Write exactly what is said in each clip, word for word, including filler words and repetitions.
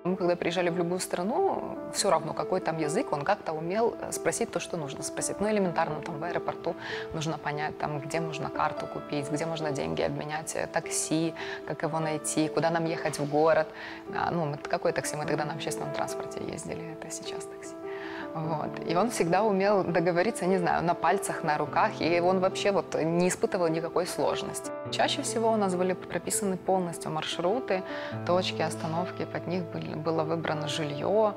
Мы, когда приезжали в любую страну, все равно, какой там язык, он как-то умел спросить то, что нужно спросить. Ну, элементарно, там, в аэропорту нужно понять, там, где можно карту купить, где можно деньги обменять, такси, как его найти, куда нам ехать в город. А, ну, какое такси? Мы тогда на общественном транспорте ездили, это сейчас такси. Вот. И он всегда умел договориться, не знаю, на пальцах, на руках, и он вообще вот не испытывал никакой сложности. Чаще всего у нас были прописаны полностью маршруты, точки, остановки, под них были, было выбрано жилье.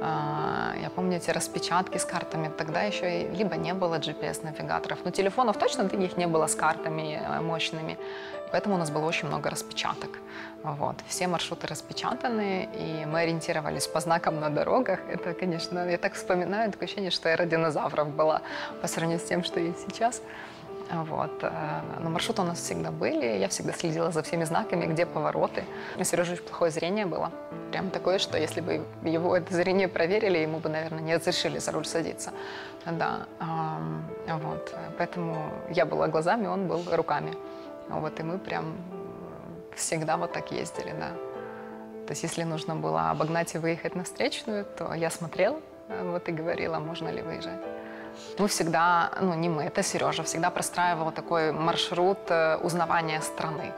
Я помню эти распечатки с картами, тогда еще либо не было джи пи эс-навигаторов, но телефонов точно таких не было с картами мощными, поэтому у нас было очень много распечаток. Вот. Все маршруты распечатаны, и мы ориентировались по знакам на дорогах. Это, конечно, я так вспоминаю, такое ощущение, что эра динозавров была по сравнению с тем, что есть сейчас. Вот. Но маршруты у нас всегда были, я всегда следила за всеми знаками, где повороты. У Сережи очень плохое зрение было. Прям такое, что если бы его это зрение проверили, ему бы, наверное, не разрешили за руль садиться. Да. Вот. Поэтому я была глазами, он был руками. Вот. И мы прям всегда вот так ездили, да. То есть если нужно было обогнать и выехать на встречную, то я смотрела вот, и говорила, можно ли выезжать. Мы всегда, ну не мы, это Сережа, всегда простраивал такой маршрут узнавания страны.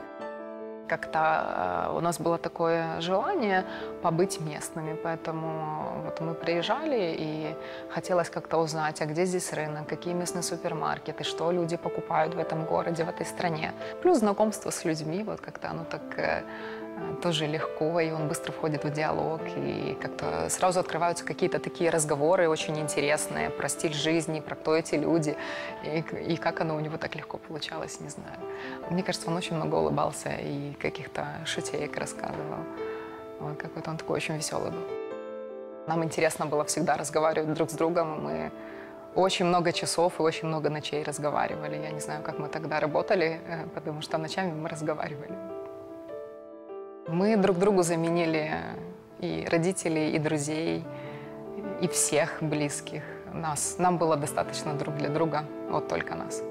Как-то у нас было такое желание побыть местными, поэтому вот мы приезжали, и хотелось как-то узнать, а где здесь рынок, какие местные супермаркеты, что люди покупают в этом городе, в этой стране. Плюс знакомство с людьми, вот как-то оно так тоже легко, и он быстро входит в диалог, и как-то сразу открываются какие-то такие разговоры очень интересные про стиль жизни, про кто эти люди, и, и как оно у него так легко получалось, не знаю. Мне кажется, он очень много улыбался и каких-то шутеек рассказывал. Вот, какой-то он такой очень веселый был. Нам интересно было всегда разговаривать друг с другом, мы очень много часов и очень много ночей разговаривали. Я не знаю, как мы тогда работали, потому что ночами мы разговаривали. Мы друг другу заменили и родителей, и друзей, и всех близких. Нас, нам было достаточно друг для друга, вот только нас.